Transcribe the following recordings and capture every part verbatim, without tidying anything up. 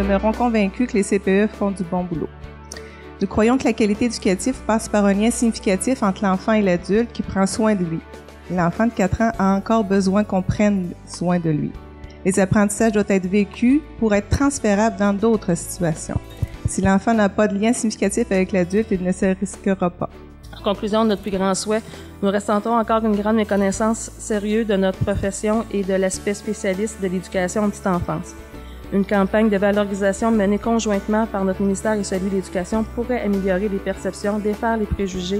demeurons convaincus que les C P E font du bon boulot. Nous croyons que la qualité éducative passe par un lien significatif entre l'enfant et l'adulte qui prend soin de lui. L'enfant de quatre ans a encore besoin qu'on prenne soin de lui. Les apprentissages doivent être vécus pour être transférables dans d'autres situations. Si l'enfant n'a pas de lien significatif avec l'adulte, il ne se risquera pas. En conclusion de notre plus grand souhait, nous ressentons encore une grande méconnaissance sérieuse de notre profession et de l'aspect spécialiste de l'éducation en petite enfance. Une campagne de valorisation menée conjointement par notre ministère et celui de l'Éducation pourrait améliorer les perceptions, défaire les préjugés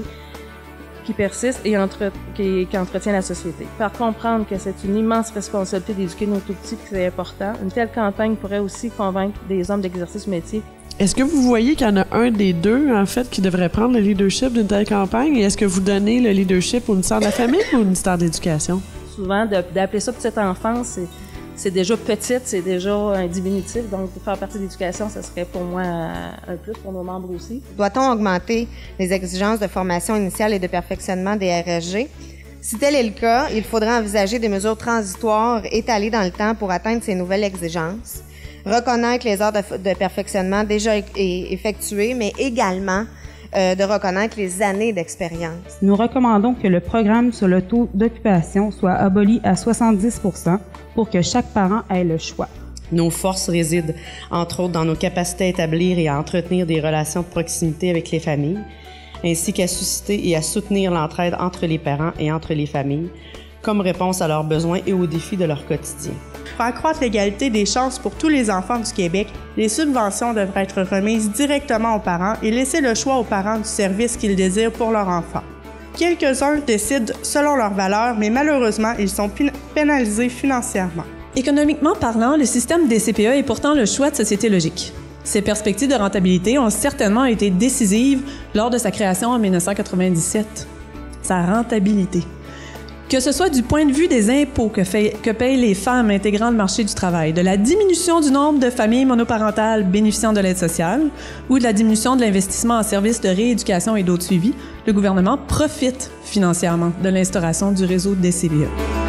qui persistent et entre, qui, qui entretient la société. Faire comprendre que c'est une immense responsabilité d'éduquer nos tout-petits, que c'est important, une telle campagne pourrait aussi convaincre des hommes d'exercice métier. Est-ce que vous voyez qu'il y en a un des deux, en fait, qui devrait prendre le leadership d'une telle campagne? Et est-ce que vous donnez le leadership au ministère de la Famille ou au ministère de l'Éducation? Souvent, de, d'appeler ça petite enfance, c'est, c'est déjà petite, c'est déjà un diminutif. Donc, pour faire partie de l'éducation, ça serait pour moi un plus, pour nos membres aussi. Doit-on augmenter les exigences de formation initiale et de perfectionnement des R S G? Si tel est le cas, il faudra envisager des mesures transitoires étalées dans le temps pour atteindre ces nouvelles exigences. Reconnaître les heures de, de perfectionnement déjà effectuées, mais également euh, de reconnaître les années d'expérience. Nous recommandons que le programme sur le taux d'occupation soit aboli à soixante-dix pour cent pour que chaque parent ait le choix. Nos forces résident, entre autres, dans nos capacités à établir et à entretenir des relations de proximité avec les familles, ainsi qu'à susciter et à soutenir l'entraide entre les parents et entre les familles, comme réponse à leurs besoins et aux défis de leur quotidien. Pour accroître l'égalité des chances pour tous les enfants du Québec, les subventions devraient être remises directement aux parents et laisser le choix aux parents du service qu'ils désirent pour leur enfant. Quelques-uns décident selon leurs valeurs, mais malheureusement, ils sont pénalisés financièrement. Économiquement parlant, le système des C P E est pourtant le choix de société logique. Ses perspectives de rentabilité ont certainement été décisives lors de sa création en dix-neuf cent quatre-vingt-dix-sept. Sa rentabilité. Que ce soit du point de vue des impôts que, fait, que payent les femmes intégrant le marché du travail, de la diminution du nombre de familles monoparentales bénéficiant de l'aide sociale ou de la diminution de l'investissement en services de rééducation et d'autres suivis, le gouvernement profite financièrement de l'instauration du réseau des C P E.